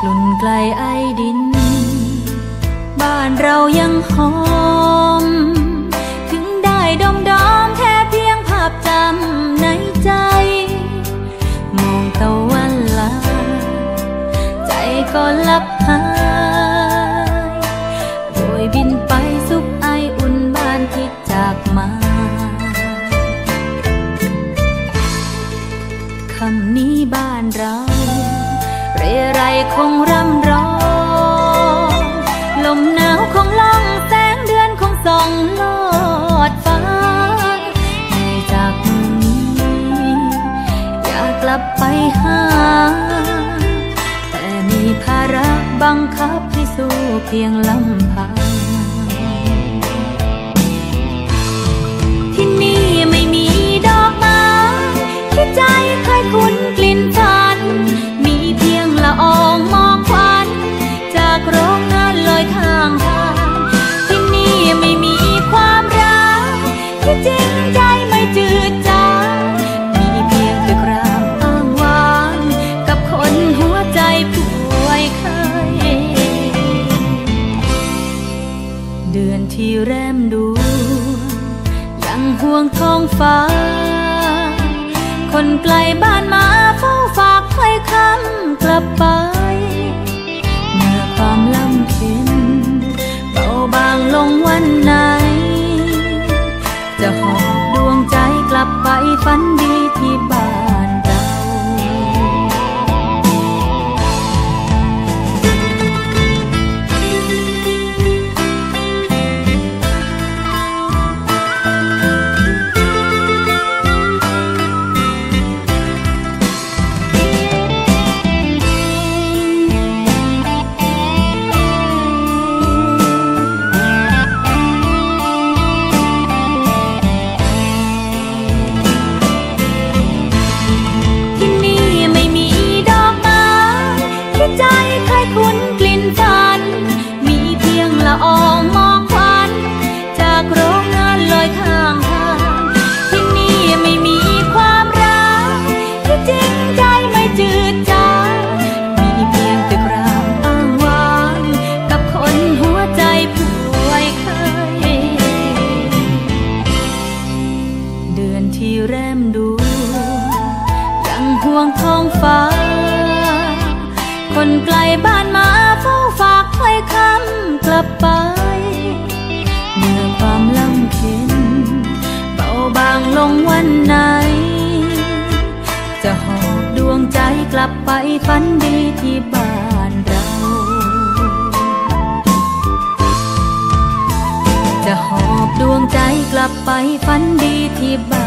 กลุ่นไกลไอดินบ้านเรายังหอมถึงได้ดมดอมแค่เพียงภาพจำในใจมองตะวันลาใจก็ลับหายโบยบินไปซุกไออุ่นบ้านที่จากมาคำนี้บ้านเราเรไรคงร่ำร้องลมหนาวคงล่องแสงเดือนคงส่องลอดฟ้าในจากเมืองนี้อยากกลับไปหาแต่มีภาระบังคับให้สู้เพียงลำพังที่นี่ไม่มีดอกไม้ที่ใจเคยคุ้นกลิ่นฝันมีเพียงละอองมองควันจากโรงงานลอยข้างทางที่นี่ไม่มีความรักที่จริงใจไม่จืดจางมีเพียงแต่ครามอ้างว้างกับคนหัวใจป่วยเคยเดือนที่แรมดูยังห่วงท้องฟ้าคนไกลบ้านมาเฝ้าฝากไว้คำกลับไปเมื่อความลำเค็ญเบาบางลงวันไหนจะหอบดวงใจกลับไปฝันดีที่บ้านเราใจเคยคุ้นกลิ่นฝันมีเพียงละอองมองควันจากโรงงานลอยข้างทางที่นี่ไม่มีความรักที่จริงใจไม่จืดจางมีเพียงแต่ครามอ้างว้างกับคนหัวใจป่วยเคยเดือนที่แรมดูยังห่วงท้องฟ้าคนไกลบ้านมาเฝ้าฝากไว้คำกลับไปเมื่อความลำเค็ญเบาบางลงวันไหนจะหอบดวงใจกลับไปฝันดีที่บ้านเราจะหอบดวงใจกลับไปฝันดีที่บ้าน